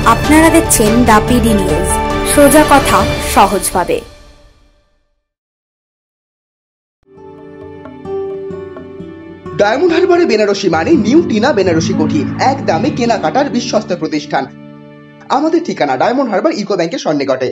আপনারা দেখছেন the PD news, সোজা কথা সহজভাবে। ডায়মন্ড হারবারে বেনারসি মানে নিউ টিনা বেনারসি কোঠি, এক দামে কেনাকাটার বিশ্বস্ত প্রতিষ্ঠান। আমাদের ঠিকানা ডায়মন্ড হারবার ইকো ব্যাংকের সন্নিকটে।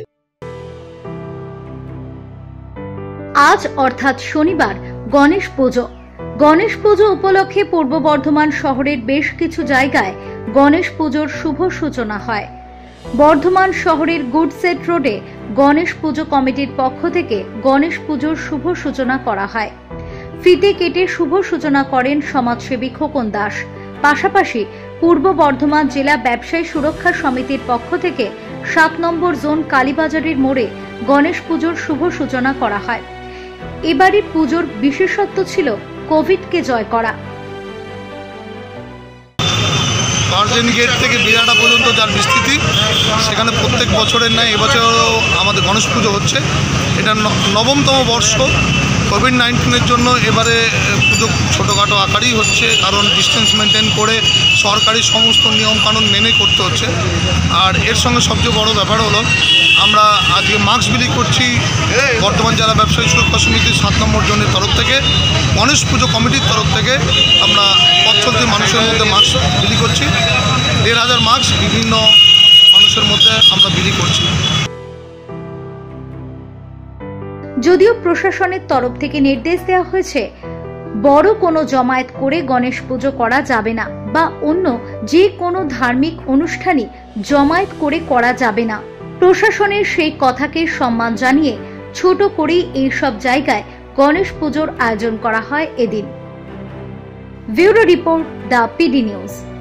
আজ অর্থাৎ শনিবার গণেশ পুজো। গণেশ পুজো উপলক্ষে পূর্ব বর্ধমান শহরের বেশ কিছু জায়গায় গণেশ পুজোর শুভ সূচনা হয়। বর্ধমান শহরের গুডসেট রোডে গণেশ পুজো কমিটির পক্ষ থেকে গণেশ পুজোর শুভ সূচনা করা হয়। ফিতে কেটে শুভ সূচনা করেন সমাজসেবী খোকন দাস। পাশাপাশি পূর্ব বর্ধমান জেলা ব্যবসায়ী সুরক্ষা সমিতির পক্ষ থেকে 7 নম্বর জোন কালীবাজারের মোড়ে গণেশ পুজোর শুভ সূচনা করা হয়। এবারে পুজোর বিশেষত্ব ছিল কোভিডকে জয় করা। গার্জেন গেট থেকে বিরাটা পর্যন্ত যার বিস্তৃতি, সেখানে প্রত্যেক বছরের ন্যায় এবছরও আমাদের গণেশ পুজো হচ্ছে। এটা 9তম বর্ষ। কোভিড-19-এর জন্য এবারে পুজো ছোটোখাটো আকারেই হচ্ছে, কারণ ডিস্টেন্স মেনটেন করে সরকারি সমস্ত নিয়মকানুন মেনে করতে হচ্ছে। আর এর সঙ্গে সবচেয়ে বড় ব্যাপার হলো আমরা আজকে মাস্ক বিলি করছি বর্ধমান জেলা ব্যবসায়ী সুরক্ষা সমিতির 7 নম্বর জোনের তরফ থেকে, গণেশ পুজো কমিটির তরফ থেকে আমরা পথ চলতি মানুষের মধ্যে মাস্ক বিলি করছি। 1,500 মাস্ক বিভিন্ন মানুষের মধ্যে আমরা বিলি করছি। যদিও প্রশাসনের তরফ থেকে নির্দেশ দেওয়া হয়েছে বড় কোনো জমায়েত করে গণেশ পুজো করা যাবে না বা অন্য যে কোনো ধার্মিক অনুষ্ঠানই জমায়েত করে করা যাবে না। প্রশাসনের সেই কথাকে সম্মান জানিয়ে ছোট করেই এইসব জায়গায় গণেশ পুজোর আয়োজন করা হয় এদিন। Bureau report, the PD news.